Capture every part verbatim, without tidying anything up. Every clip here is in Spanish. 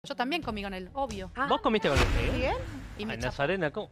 Yo también comí con él, obvio. Ah. ¿Vos comiste con Luis Miguel? ¿Bien? Y me Ay, chapó. Nazarena, ¿cómo?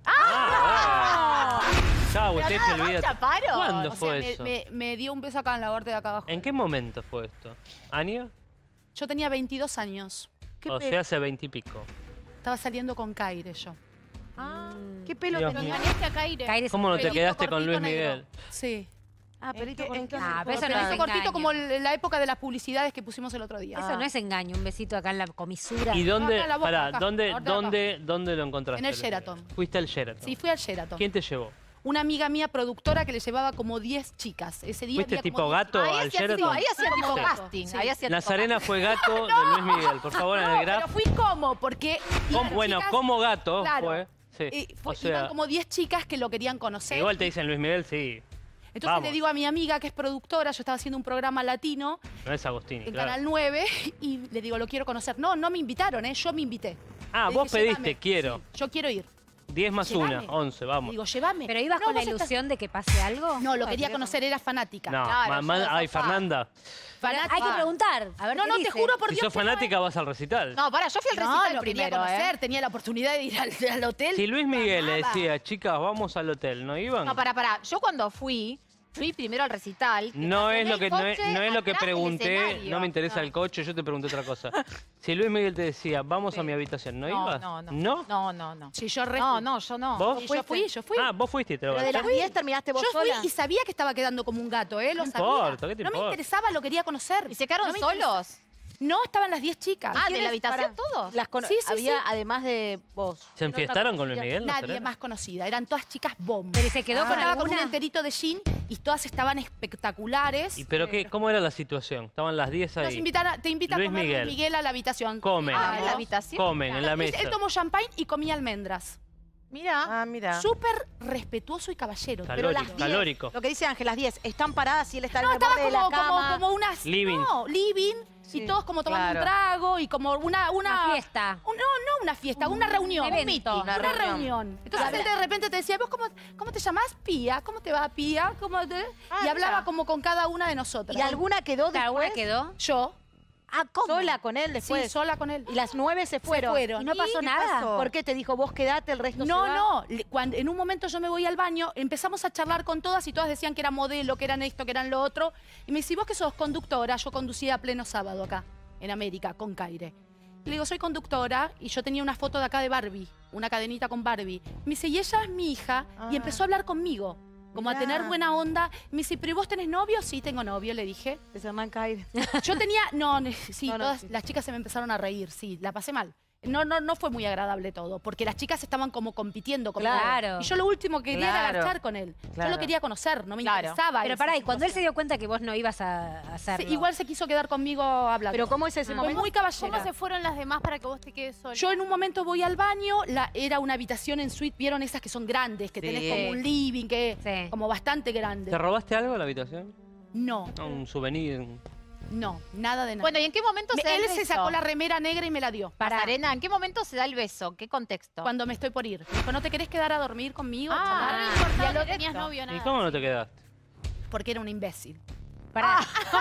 ¡Ah! Chau, Pero usted nada se más olvida. chaparon. ¿Cuándo O sea, fue me, eso? me- me dio un beso acá en la parte de acá abajo. ¿En qué momento fue esto? ¿Año? Yo tenía veintidós años. ¿Qué O pe- sea, hace veinte y pico. Estaba saliendo con Caire yo. Ah, ¿qué pelo Dios tenía? mío. Engañaste a Caire. Caire ¿Cómo no te pelito quedaste con cortito Luis negro. Miguel? Sí. Ah, pelito ¿En qué- cortito. en qué- Ah, pero eso Pero no pelito es cortito engaño. como el- la época de las publicidades que pusimos el otro día. Eso no es engaño, un besito acá en la comisura. ¿Y dónde, acá en la boca, pará, acá, dónde, ahorita acá. dónde, dónde lo encontraste? En el Luis Miguel? Sheraton. Fuiste al Sheraton. Sí, fui al Sheraton. ¿Quién te llevó? Una amiga mía productora que le llevaba como diez chicas. Ese día ¿Fuiste había tipo como diez- gato Ahí al hacía Sheraton? tipo, ahí hacía tipo Sí. casting. Sí. Ahí hacía tipo Nazarena fue gato de Luis Miguel. Por favor, en el No, graf. pero fui como, porque... ¿Cómo- iban bueno, chicas- como gato Claro. fue. Sí. eh, fue- o sea, iban como diez chicas que lo querían conocer. igual te dicen Luis Miguel, sí. Entonces vamos. le digo a mi amiga, que es productora, yo estaba haciendo un programa latino No es Agostini, en claro. Canal nueve, y le digo, lo quiero conocer. No, no me invitaron, ¿eh? Yo me invité. Ah, Le vos dije, pediste, "Llévame". quiero. Sí, yo quiero ir. diez más Llévame. una, once, Le vamos. digo, llévame. ¿Pero ibas No, con la vos estás- ilusión de que pase algo? No, lo Ay, quería quería conocer, era fanática. No, Claro, ma- yo ma- de ay, sofá. Fernanda. Fanática. Hay que preguntar. A ver No, qué no, te dice. juro por Si Dios sos que no. fanática, vas al recital. No, pará, yo fui al No, recital lo quería primero, conocer, ¿eh? tenía la oportunidad de ir al, al hotel. Si Luis Miguel le amaba. decía, chicas, vamos al hotel, ¿no iban? No, pará, pará. Yo cuando fui, fui primero al recital. No es estacioné lo que, el no es, coche no es lo que atrás del pregunté, escenario. no me interesa el coche, yo te pregunté otra cosa. Si Luis Miguel te decía, vamos a mi habitación, ¿no, No, ibas? no, no. ¿No? No, no, no. Sí, yo re No, fui. no, yo no. ¿Vos? Sí, yo fui, yo fui. Ah, vos fuiste y te lo Pero de las gastaste. diez terminaste vos Yo fui sola. y sabía que estaba quedando como un gato, ¿eh? Lo No sabía. importa, ¿qué te no me importa? interesaba, lo quería conocer. ¿Y se quedaron No me interesa- solos? No, estaban las diez chicas. Ah, ¿de ¿quiénes? la habitación Pará. todos? Las cono- Sí, sí, Había, sí. además de vos. ¿Se enfiestaron con Luis Miguel? Nadie Nazarena? más conocida, eran todas chicas bomba. Pero ¿y se quedó Yo con estaba con un alguna? enterito de jean y todas estaban espectaculares. ¿Y pero qué, cómo era la situación? Estaban las diez Nos ahí. invitan a- te invita a Luis comer Miguel. Luis Miguel a la habitación. Comen. Ah, ¿en Vamos. la habitación? Comen en la Él- mesa. Él tomó champagne y comía almendras. Mira. Ah, mira. Súper respetuoso y caballero. Calórico. Pero las diez, calórico. lo que dice Ángel, las diez, están paradas y él está No, en el borde estaba de la como, como, cama. como unas... Living. No, living. Sí, y todos como tomando claro. un trago y como una... Una, Una fiesta. un- no, no una fiesta, una reunión. evento. Un meeting, Una una, reunión. reunión. Entonces Claro. él de repente te decía, ¿vos cómo, cómo te llamás? Pía. ¿Cómo te va, Pía? ¿Cómo te...? Ah, y hablaba mira. como con cada una de nosotras. ¿Y alguna quedó ¿Que alguna después? quedó? Yo. Ah, ¿cómo? Sola con él Sí, después. sola con él. Y las nueve se fueron. fueron. ¿Y no pasó ¿Qué nada? pasó? ¿Por qué te dijo vos quedate, el resto se No, va? no. Le- Cuando, en un momento yo me voy al baño, empezamos a charlar con todas y todas decían que era modelo, que eran esto, que eran lo otro. Y me dice, vos que sos conductora, yo conducía a pleno sábado acá, en América, con Caire. Y le digo, soy conductora y yo tenía una foto de acá de Barbie, una cadenita con Barbie. Me dice, y ella es mi hija. Ah. Y empezó a hablar conmigo, como Mirá. a tener buena onda. Me dice, ¿pero vos tenés novio? Sí, tengo novio, le dije. Se llaman Caire. Yo tenía, no, ne- sí, No, no, todas sí. las chicas se me empezaron a reír, sí, la pasé mal. No, no, no fue muy agradable todo, porque las chicas estaban como compitiendo conmigo. Claro. Y yo lo último que quería era Claro. agachar con él. Yo Claro. lo quería conocer, no me Claro. interesaba. Pero esa pará, y cuando él se situación. dio cuenta que vos no ibas a a Sí, hacerlo. igual se quiso quedar conmigo hablando. Pero ¿cómo es ese Fue momento? muy caballera. ¿Cómo se fueron las demás para que vos te quedes sola? Yo en un momento voy al baño, la, era una habitación en suite, vieron esas que son grandes, que Sí. tenés como un living, que Sí. como bastante grande. ¿Te robaste algo de la habitación? No, No, un souvenir. un- no, nada de nada. Bueno, ¿y en qué momento Me- se da el él beso? se sacó la remera negra y me la dio. Para Arena, ¿en qué momento se da el beso? ¿Qué contexto? Cuando me estoy por ir. Me dijo, ¿no te querés quedar a dormir conmigo? a Ah, charlar?" no No Ah, importaba, y a lo no tenías directo. novio, nada. ¿Y cómo no te quedaste? Porque era un imbécil. Pará.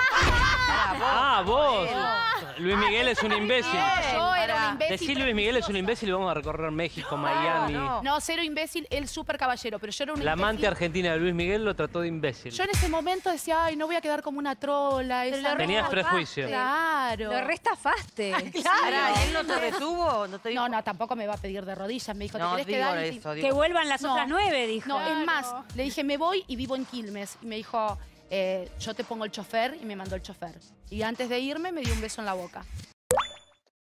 Ah, vos. Luis Miguel es un imbécil. Yo era Pará. un imbécil. Decí Luis Miguel es un imbécil y vamos a recorrer México, Miami. no. No, cero imbécil, él súper caballero, pero yo era un La imbécil. amante argentina de Luis Miguel lo trató de imbécil. Yo en ese momento decía, ay, no voy a quedar como una trola. Pero esa lo Tenías ropa". prejuicio. Claro. Lo restafaste. Pará, ¿y él no te retuvo? ¿No te dijo? No, no, tampoco me va a pedir de rodillas. Me dijo, ¿te No, querés digo quedar? Y- eso, Que digo. vuelvan las No. otras nueve, dijo. No, es Claro. más, le dije, me voy y vivo en Quilmes. Y me dijo, eh, yo te pongo el chofer y me mandó el chofer. Y antes de irme me dio un beso en la boca.